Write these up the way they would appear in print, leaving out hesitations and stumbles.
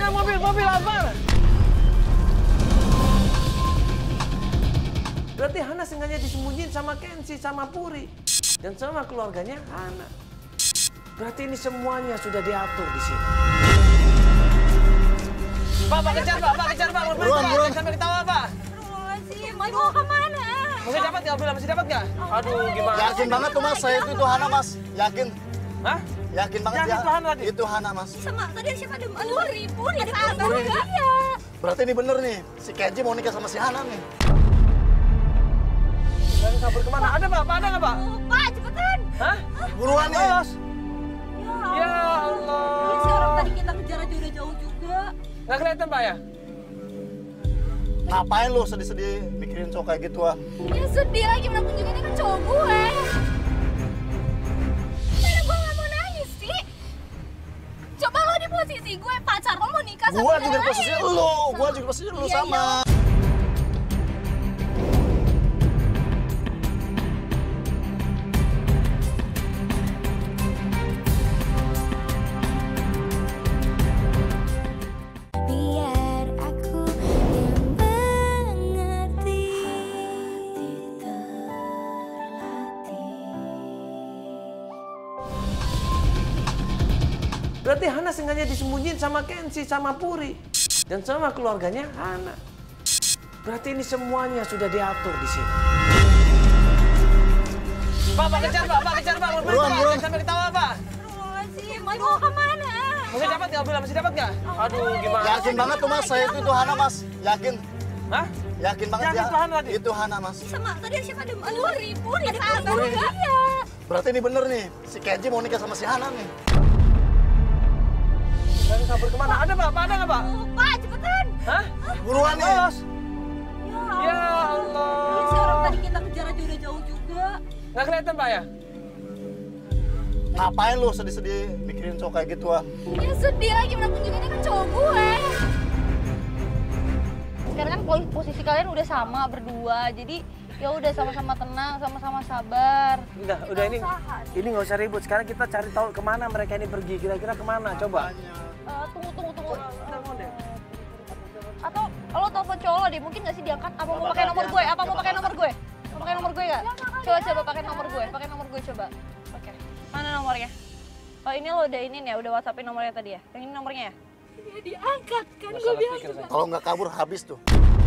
Mana mobil apa? Berarti Hana sengaja disembunyiin sama Kenzi, sama Puri. Dan sama keluarganya Hana. Berarti ini semuanya sudah diatur di sini. Pak, kejar Pak. Buruan. Sampai ketawa, Pak. Mau kemana? Masih dapat nggak? Aduh, gimana? Yakin banget tuh mas, saya itu Hana mas. Yakin. Hah? Yakin banget Yakin ya. itu Hana, Dik? Iya. Itu Hana mas. Sama tadi siapa ada Puri. Iya. Berarti ini bener nih, si Kenji mau nikah sama si Hana nih. Jangan kabur kemana? Ada Pak? Ada nggak Pak? Pak, cepetan. Hah? Buruan nih. Los. Ya Allah. Ini si orang tadi kita kejar aja udah jauh juga. Nggak kelihatan Pak ya? Ngapain lu sedih-sedih mikirin cowok kayak gitu ah? Ya sedih lagi, mana pun juga ini kan cowok gue. Mana gue nggak mau nangis sih? Coba lo di posisi gue, pacar lo mau nikah sama Gua cewek juga lain. posisinya lu, gua juga posisinya lu Iya, sama. Biar aku yang mengerti, hati terlatih. Berarti Hana sengaja disembunyiin sama Kenzi, sama Puri. Dan sama keluarganya Hana. Berarti ini semuanya sudah diatur di sini. Pak, kejar Pak. Buruan. Sampai ketawa, Pak. Mau kemana? Masih dapat nggak? Aduh, gimana? Yakin banget tuh mas, saya itu Hana mas. Yakin. Hah? Yakin banget Yakin ya. itu Hana, Dik? Itu Hana mas. Sama tadi siapa ada Puri. Iya. Berarti ini bener nih, si Kenji mau nikah sama si Hana nih. Jangan kabur kemana? Ada Pak? Ada nggak Pak? Pak, cepetan. Hah? Buruan nih. Los. Ya Allah. Ini si orang tadi kita kejar aja udah jauh juga. Nggak kelihatan Pak ya? Ngapain lu sedih-sedih mikirin cowok kayak gitu ah? Ya sedih lagi, mana pun juga ini kan cowok gue. Sekarang kan posisi kalian udah sama berdua, jadi ya udah sama-sama tenang, sama-sama sabar. Udah ini nggak usah ribut. Sekarang kita cari tahu kemana mereka ini pergi. Kira-kira kemana? Coba. Tunggu. Atau lo telepon cowok lo deh, mungkin nggak sih diangkat? Apa mau pakai nomor gue? Mau pakai nomor gue nggak? Coba pakai nomor gue coba. Oke. Mana nomornya? Oh ini lo udah ini ya, udah WhatsAppin nomornya tadi ya? Yang ini nomornya ya? Ya diangkat kan, gue bilang juga. Kalau nggak kabur habis tuh.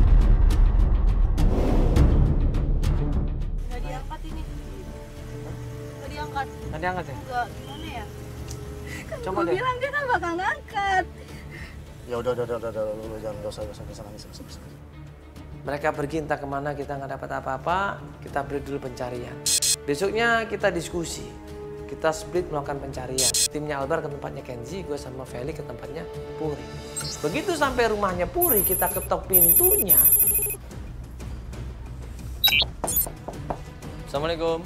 Nggak diangkat ini. Nggak diangkat. Nggak diangkat ya? Enggak, gimana ya? Coba Gue deh. bilang dia kan bakal ngangkat. Ya udah, lu jangan nggak usah nangis. Mereka pergi entah kemana, kita nggak dapat apa-apa. Kita beri dulu pencarian. Besoknya kita diskusi. Kita split melakukan pencarian. Timnya Albar ke tempatnya Kenzi, gue sama Feli ke tempatnya Puri. Begitu sampai rumahnya Puri, kita ketok pintunya. Assalamualaikum.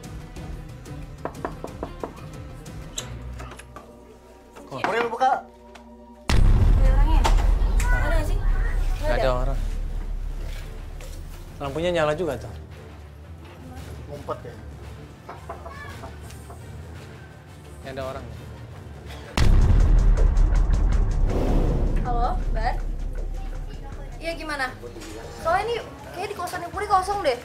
Puri lu buka. Ada orangnya? Ada nggak sih? Nggak ada orang. Lampunya nyala juga tuh. Ngumpet ya. Nggak ada orang. Halo, Bar? Iya gimana? Soalnya ini kayak di kosannya Puri kosong deh.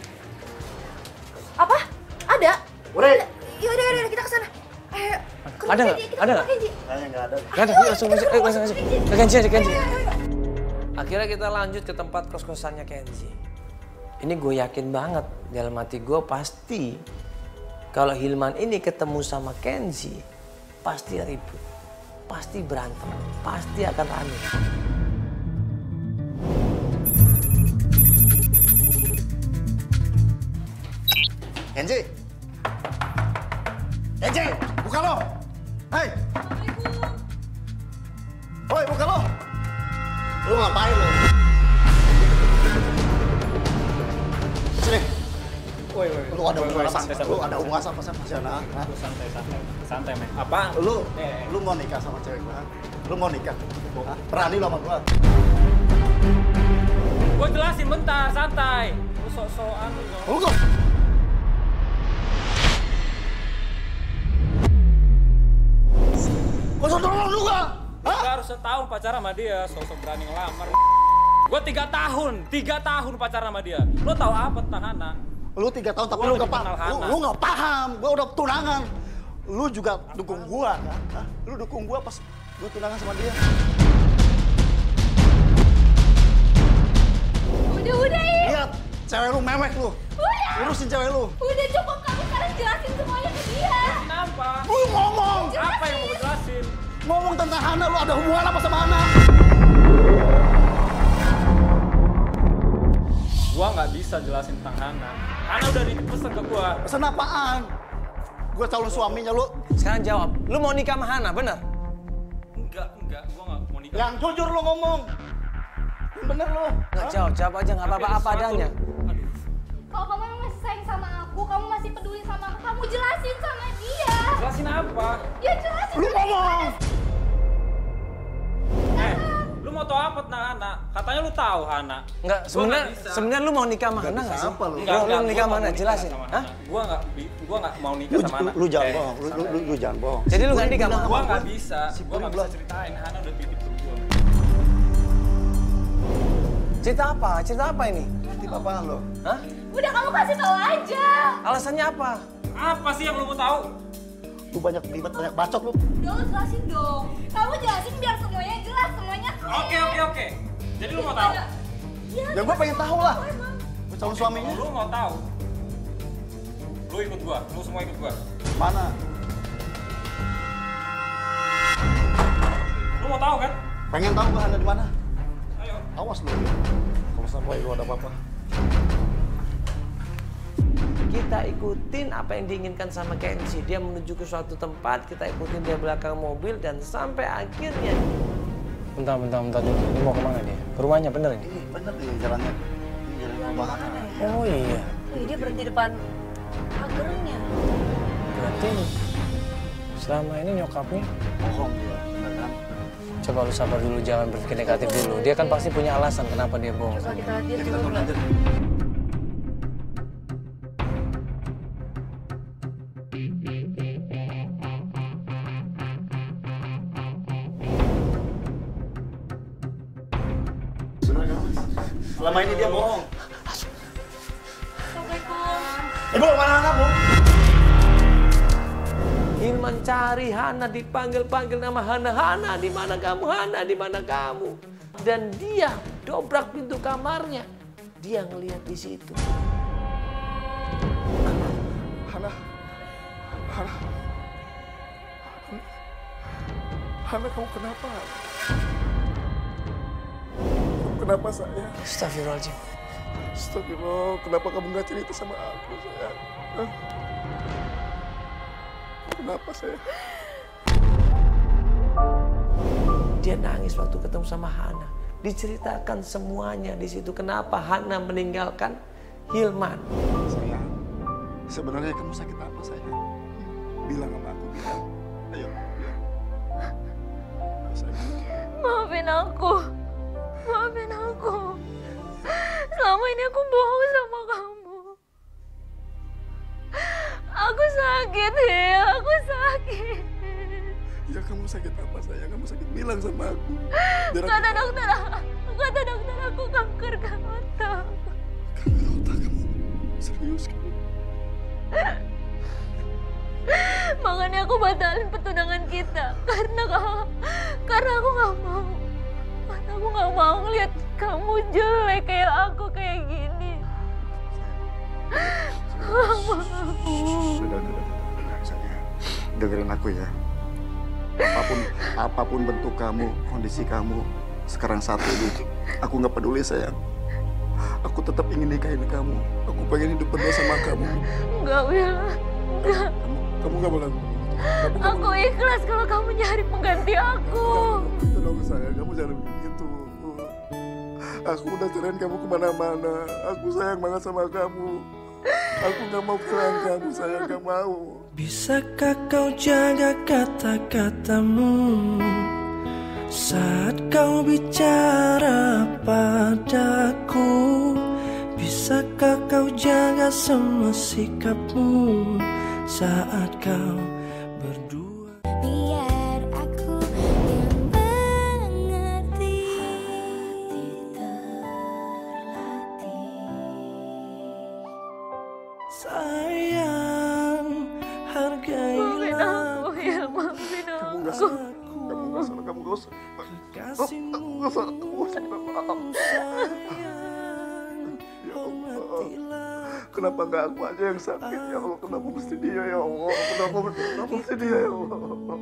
Apa? Ada? Puri. Yaudah kita kesana. Ayo. Ada nggak? Ada nggak? Kayaknya nggak ada. Nggak ada, langsung masuk. Ke Kenzi aja, Kenzi. Akhirnya kita lanjut ke tempat kos-kosannya Kenzi. Ini gue yakin banget, dalam hati gue pasti kalau Hilman ini ketemu sama Kenzi, pasti ribut, pasti berantem, pasti akan rame. Kenji, buka lo. Hei. Woi, buka lo. Lu ngapain lo? Sini. Woi. Lu ada hubungan apa? Santai. Lu ada hubungan apa sama si Ana? Hah? Santai, men. Apa? Lu mau nikah sama cewek gua? Lu mau nikah? Hah? Berani lo sama gua? Gua jelasin bentar, santai. Lu sok-sokan lu. Tunggu. Kau sudah dulu juga. Baru setahun pacaran sama dia, sosok berani ngelamar. Gue 3 tahun pacaran sama dia. Lo tahu apa tentang Hana? Lu 3 tahun tapi Gua lu lebih gak paham. kenal Hana. Lu gak paham. Gua udah tunangan. Lu juga dukung gua kan? Hah? Lu dukung gua pas gua tunangan sama dia. Udah ya. Lihat, cewek lu mewek lu. Urusin cewek lu. Udah cukup, kamu sekarang jelasin semuanya ke dia. Kenapa? Lu ngomong. Apa yang mau gue jelasin? Ngomong tentang Hana, lu ada hubungan apa sama Hana? Gua nggak bisa jelasin tentang Hana. Hana udah nitip pesan ke gua. Pesan apaan? Gua calon suaminya lu. Sekarang jawab, lu mau nikah sama Hana, bener? Enggak, gua nggak mau nikah. Yang jujur lu ngomong. Yang bener lu. Nggak, jawab aja, nggak apa-apa, apa adanya. Aduh. Kalau kamu emang masih sayang sama aku, kamu masih peduli sama aku, kamu jelasin sama dia. Jelasin apa? Ya jelasin. Lu ngomong. Lu mau tahu apa tentang Hana? Katanya lu tahu Hana. Nggak, sebenarnya lu mau nikah sama Hana nggak sih? apa lu? Lu nikah sama Hana, jelasin. Hah? Gua nggak mau nikah sama Hana. Lu jangan bohong. Lu jangan bohong. Jadi lu nggak nikah sama Gua Hana? nggak bisa. Gua nggak bisa ceritain Hana udah titip ke gua. Cerita apa? Cerita apa ini? Tip apaan lu? Hah? Udah kamu kasih tahu aja. Alasannya apa? Apa sih yang lu mau tahu? Lu banyak ribet, banyak bacot lu. Udah lu jelasin dong. Kamu jelasin biar semuanya jelas, semuanya clear. Oke. Jadi lu mau tahu? Ya, Ya gua pengen tahu lah. aku emang. Gua calon suaminya. Lu mau tahu? Lu ikut gua. Lu semua ikut gua. Mana? Lu mau tahu kan? Pengen tahu gua Hana di mana? Ayo. Awas lu. Kalau sampai lu ada apa-apa. Kita ikutin apa yang diinginkan sama Kenzi. Dia menuju ke suatu tempat, kita ikutin dia belakang mobil dan sampai akhirnya. Bentar dulu. Ini mau kemana dia? Ke rumahnya bener ini? Ini bener nih jalannya. Ini jalan rumah Hana. Oh iya. Wih, dia berhenti depan pagernya. Berarti selama ini nyokapnya. Bohong dia, bener kan? Coba lu sabar dulu, jangan berpikir negatif dulu. Dia kan pasti punya alasan kenapa dia bohong. Coba kita lihat dia Ya kita dulu. turun aja. Selama ini dia bohong. Assalamualaikum. Ibu, mana Hana, Bu? Hilman cari Hana, dipanggil nama Hana. Hana, di mana kamu? Hana, di mana kamu? Dan dia dobrak pintu kamarnya. Dia ngelihat di situ. Hana. Hana, kamu kenapa? Kenapa sayang? Astagfirullahaladzim. Astagfirullah, kenapa kamu nggak cerita sama aku, sayang? Hah? Kenapa, sayang? Dia nangis waktu ketemu sama Hana. Diceritakan semuanya di situ. Kenapa Hana meninggalkan Hilman. Sayang, sebenarnya kamu sakit apa, sayang? Bilang sama aku, bilang. Ayo, bilang. Sayang. Maafin aku. Maafin aku. Selama ini aku bohong sama kamu. Aku sakit, Hil. Aku sakit. Ya kamu sakit apa, sayang? Kamu sakit, bilang sama aku. Biar aku Kata tahu. dokter aku kanker otak. Kanker otak kamu? Serius kamu? Makanya aku batalin pertunangan kita. Karena aku nggak mau. Karena aku nggak mau ngeliat kamu jelek kayak aku kayak gini. Udah, sayang. Dengerin aku ya. Apapun bentuk kamu, kondisi kamu sekarang saat ini, aku nggak peduli, sayang. Aku tetap ingin nikahin kamu. Aku pengen hidup berdua sama kamu. Enggak, Wil. Enggak. Kamu nggak boleh. Kamu nggak Aku ikhlas kalau kamu nyari pengganti aku. Tolong sayang, kamu jangan begitu. Aku udah cerain kamu kemana-mana. Aku sayang banget sama kamu. Aku nggak mau kehilangan kamu, sayang, nggak mau. Bisakah kau jaga kata-katamu saat kau bicara padaku? Bisakah kau jaga semua sikapmu saat kau berdua? Biar aku yang kekasihmu sayang, hormatilah. Kenapa nggak aku aja yang sakit ya Allah? Kenapa mesti dia ya Allah? Kenapa mesti dia ya Allah?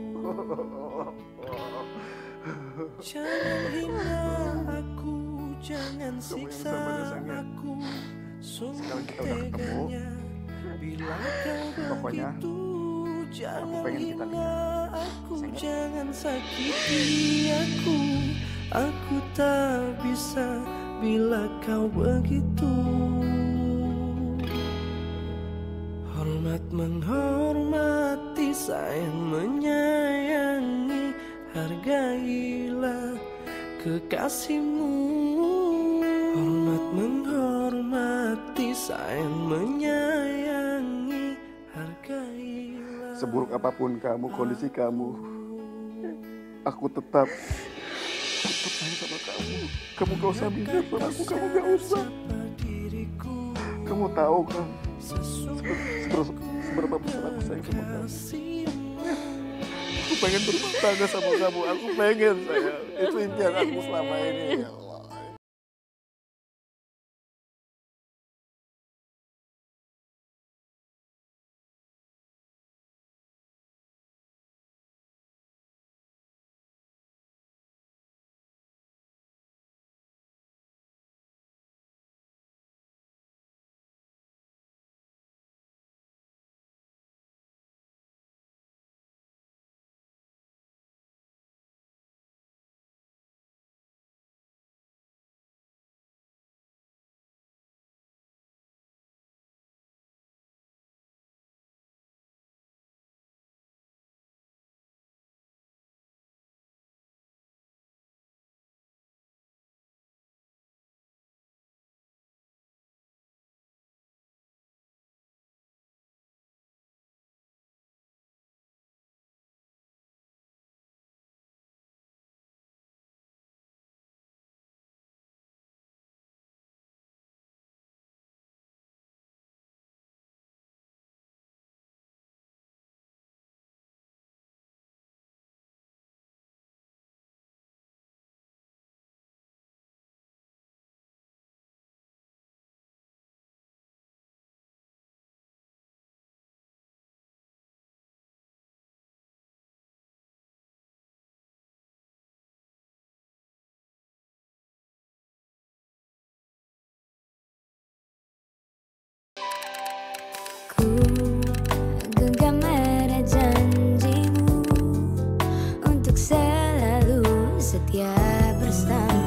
Jangan hina aku, jangan siksa aku. Sungguh teganya bila kau Pokoknya, begitu. Jangan pengen kita hina nikah. aku, jangan sakiti aku. Aku tak bisa bila kau begitu. Hormat menghormati, sayang menyayangi, hargailah kekasihmu. Hormat menghormati, sayang menyayangi, hargailah. Seburuk apapun kamu, kondisi kamu, aku tetap sayang sama kamu. Kamu gak usah mikir soal aku, kamu gak usah. Kamu tahu kan seberapa besar aku sayang sama kamu. Aku pengen berumah tangga sama kamu, aku pengen sayang. Itu impian aku selama ini ya Allah. Ku genggam erat janjimu untuk selalu setia bersama.